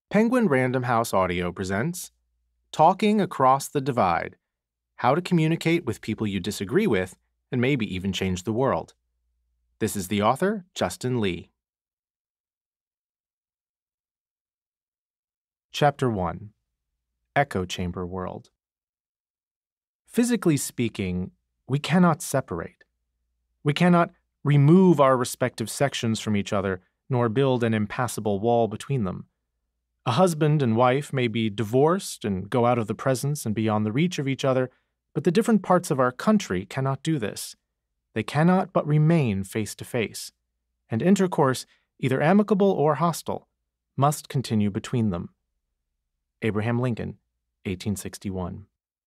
Penguin Random House Audio presents Talking Across the Divide: How to Communicate with People You Disagree With and Maybe Even Change the World. This is the author, Justin Lee. Chapter 1: Echo Chamber World. Physically speaking, we cannot separate. We cannot remove our respective sections from each other, nor build an impassable wall between them. A husband and wife may be divorced and go out of the presence and beyond the reach of each other, but the different parts of our country cannot do this. They cannot but remain face to face, and intercourse, either amicable or hostile, must continue between them. Abraham Lincoln, 1861.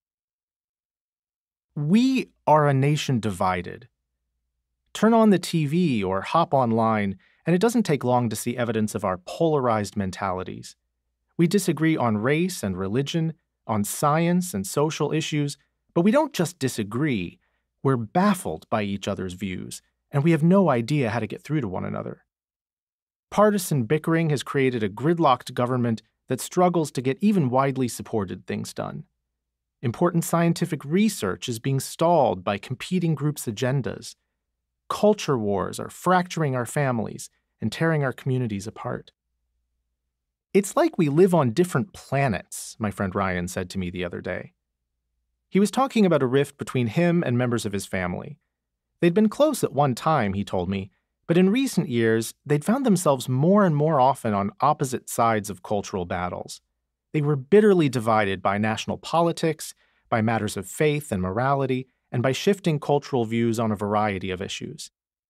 We are a nation divided. Turn on the TV or hop online, and it doesn't take long to see evidence of our polarized mentalities. We disagree on race and religion, on science and social issues, but we don't just disagree. We're baffled by each other's views, and we have no idea how to get through to one another. Partisan bickering has created a gridlocked government that struggles to get even widely supported things done. Important scientific research is being stalled by competing groups' agendas. Culture wars are fracturing our families and tearing our communities apart. It's like we live on different planets, my friend Ryan said to me the other day. He was talking about a rift between him and members of his family. They'd been close at one time, he told me, but in recent years, they'd found themselves more and more often on opposite sides of cultural battles. They were bitterly divided by national politics, by matters of faith and morality, and by shifting cultural views on a variety of issues.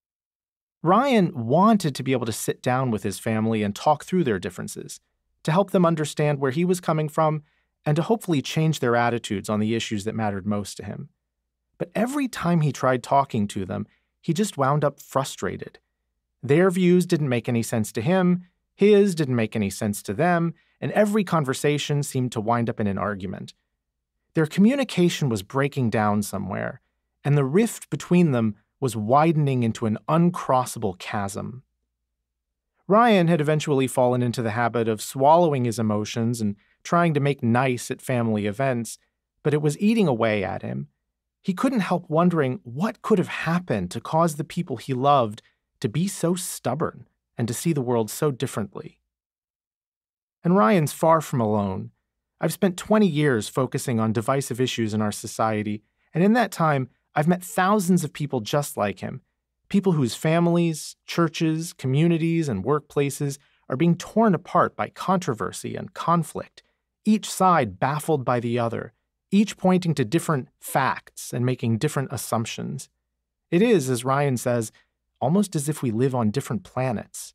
Ryan wanted to be able to sit down with his family and talk through their differences, to help them understand where he was coming from, and to hopefully change their attitudes on the issues that mattered most to him. But every time he tried talking to them, he just wound up frustrated. Their views didn't make any sense to him, his didn't make any sense to them, and every conversation seemed to wind up in an argument. Their communication was breaking down somewhere, and the rift between them was widening into an uncrossable chasm. Ryan had eventually fallen into the habit of swallowing his emotions and trying to make nice at family events, but it was eating away at him. He couldn't help wondering what could have happened to cause the people he loved to be so stubborn and to see the world so differently. And Ryan's far from alone. I've spent 20 years focusing on divisive issues in our society, and in that time, I've met thousands of people just like him, people whose families, churches, communities, and workplaces are being torn apart by controversy and conflict, each side baffled by the other, each pointing to different facts and making different assumptions. It is, as Ryan says, almost as if we live on different planets.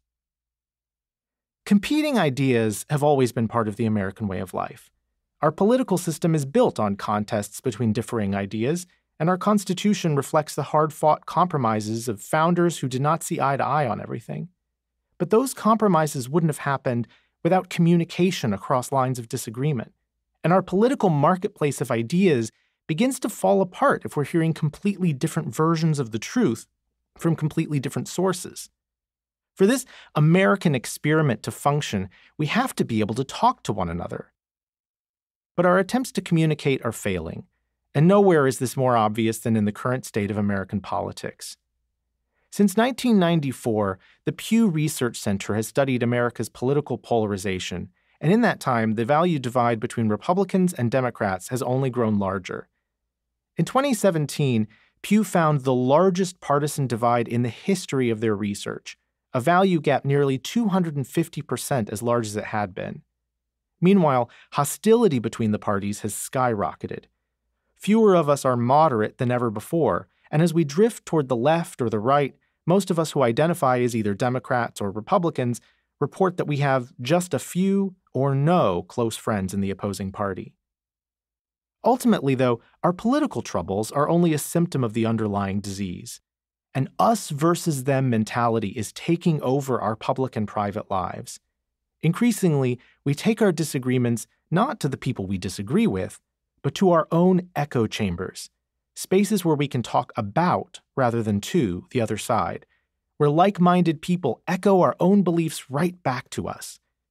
Competing ideas have always been part of the American way of life. Our political system is built on contests between differing ideas, and our Constitution reflects the hard-fought compromises of founders who did not see eye to eye on everything. But those compromises wouldn't have happened without communication across lines of disagreement. And our political marketplace of ideas begins to fall apart if we're hearing completely different versions of the truth from completely different sources. For this American experiment to function, we have to be able to talk to one another. But our attempts to communicate are failing. And nowhere is this more obvious than in the current state of American politics. Since 1994, the Pew Research Center has studied America's political polarization, and in that time, the value divide between Republicans and Democrats has only grown larger. In 2017, Pew found the largest partisan divide in the history of their research, a value gap nearly 250% as large as it had been. Meanwhile, hostility between the parties has skyrocketed. Fewer of us are moderate than ever before, and as we drift toward the left or the right, most of us who identify as either Democrats or Republicans report that we have just a few or no close friends in the opposing party. Ultimately, though, our political troubles are only a symptom of the underlying disease. An us versus them mentality is taking over our public and private lives. Increasingly, we take our disagreements not to the people we disagree with, but to our own echo chambers, spaces where we can talk about rather than to the other side, where like-minded people echo our own beliefs right back to us.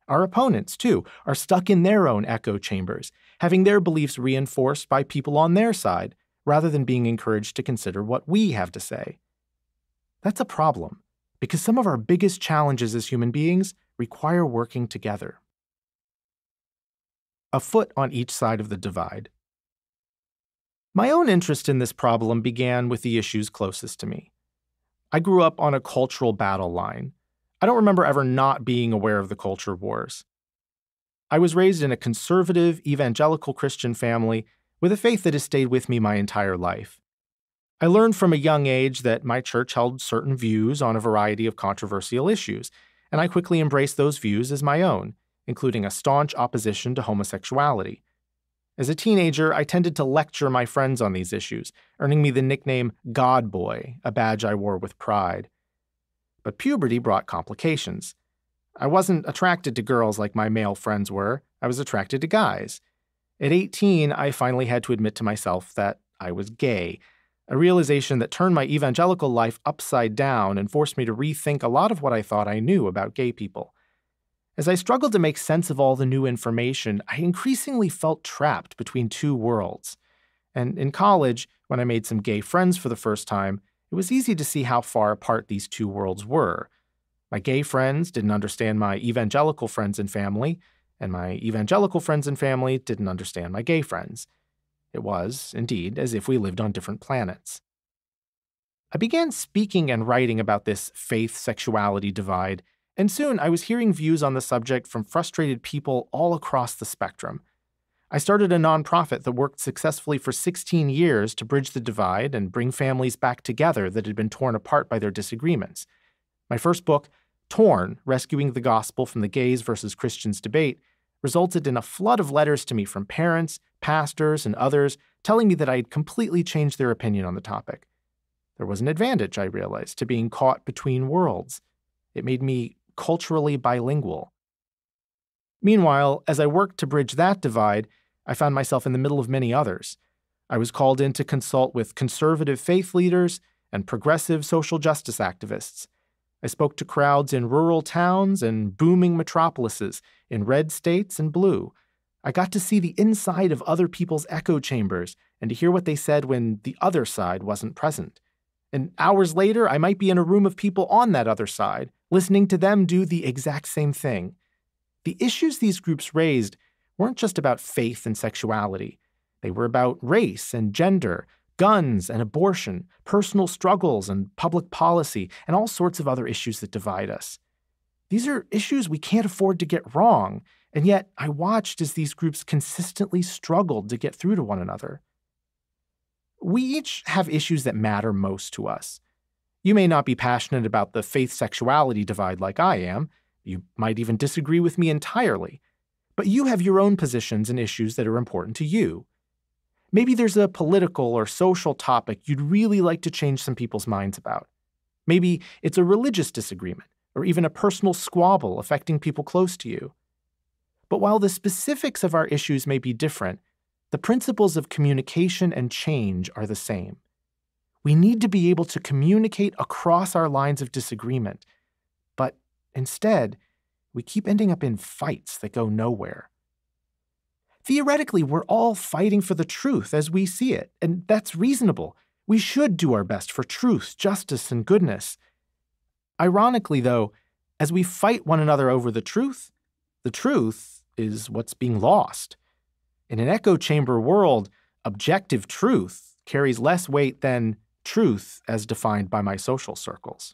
Our opponents, too, are stuck in their own echo chambers, having their beliefs reinforced by people on their side, rather than being encouraged to consider what we have to say. That's a problem, because some of our biggest challenges as human beings require working together. A foot on each side of the divide. My own interest in this problem began with the issues closest to me. I grew up on a cultural battle line. I don't remember ever not being aware of the culture wars. I was raised in a conservative, evangelical Christian family with a faith that has stayed with me my entire life. I learned from a young age that my church held certain views on a variety of controversial issues, and I quickly embraced those views as my own, including a staunch opposition to homosexuality. As a teenager, I tended to lecture my friends on these issues, earning me the nickname God Boy, a badge I wore with pride. But puberty brought complications. I wasn't attracted to girls like my male friends were. I was attracted to guys. At 18, I finally had to admit to myself that I was gay, a realization that turned my evangelical life upside down and forced me to rethink a lot of what I thought I knew about gay people. As I struggled to make sense of all the new information, I increasingly felt trapped between two worlds. And in college, when I made some gay friends for the first time, it was easy to see how far apart these two worlds were. My gay friends didn't understand my evangelical friends and family, and my evangelical friends and family didn't understand my gay friends. It was, indeed, as if we lived on different planets. I began speaking and writing about this faith-sexuality divide, and soon I was hearing views on the subject from frustrated people all across the spectrum. I started a nonprofit that worked successfully for 16 years to bridge the divide and bring families back together that had been torn apart by their disagreements. My first book, Torn, Rescuing the Gospel from the Gays versus Christians Debate, resulted in a flood of letters to me from parents, pastors, and others telling me that I had completely changed their opinion on the topic. There was an advantage, I realized, to being caught between worlds. It made me culturally bilingual. Meanwhile, as I worked to bridge that divide, I found myself in the middle of many others. I was called in to consult with conservative faith leaders and progressive social justice activists. I spoke to crowds in rural towns and booming metropolises, in red states and blue. I got to see the inside of other people's echo chambers and to hear what they said when the other side wasn't present. And hours later, I might be in a room of people on that other side, listening to them do the exact same thing. The issues these groups raised weren't just about faith and sexuality. They were about race and gender, guns and abortion, personal struggles and public policy, and all sorts of other issues that divide us. These are issues we can't afford to get wrong, and yet I watched as these groups consistently struggled to get through to one another. We each have issues that matter most to us. You may not be passionate about the faith-sexuality divide like I am. You might even disagree with me entirely. But you have your own positions and issues that are important to you. Maybe there's a political or social topic you'd really like to change some people's minds about. Maybe it's a religious disagreement, or even a personal squabble affecting people close to you. But while the specifics of our issues may be different, the principles of communication and change are the same. We need to be able to communicate across our lines of disagreement, but instead, we keep ending up in fights that go nowhere. Theoretically, we're all fighting for the truth as we see it, and that's reasonable. We should do our best for truth, justice, and goodness. Ironically, though, as we fight one another over the truth is what's being lost. In an echo chamber world, objective truth carries less weight than truth as defined by my social circles.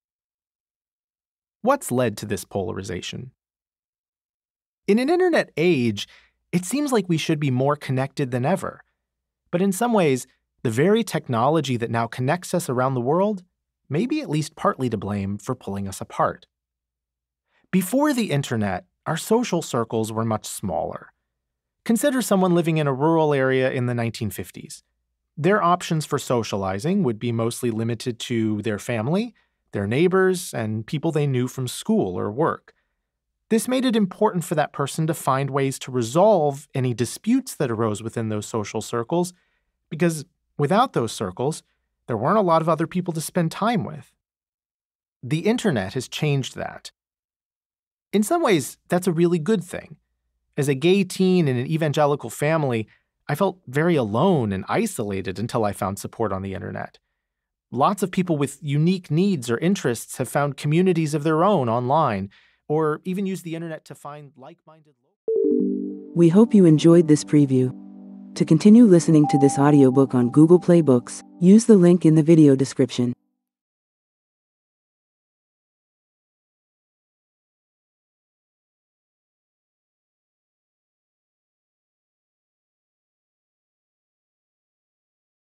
What's led to this polarization? In an internet age, it seems like we should be more connected than ever. But in some ways, the very technology that now connects us around the world may be at least partly to blame for pulling us apart. Before the internet, our social circles were much smaller. Consider someone living in a rural area in the 1950s. Their options for socializing would be mostly limited to their family, their neighbors, and people they knew from school or work. This made it important for that person to find ways to resolve any disputes that arose within those social circles, because without those circles, there weren't a lot of other people to spend time with. The internet has changed that. In some ways, that's a really good thing. As a gay teen in an evangelical family, I felt very alone and isolated until I found support on the internet. Lots of people with unique needs or interests have found communities of their own online, or even used the internet to find like-minded. We hope you enjoyed this preview. To continue listening to this audiobook on Google Play Books, use the link in the video description.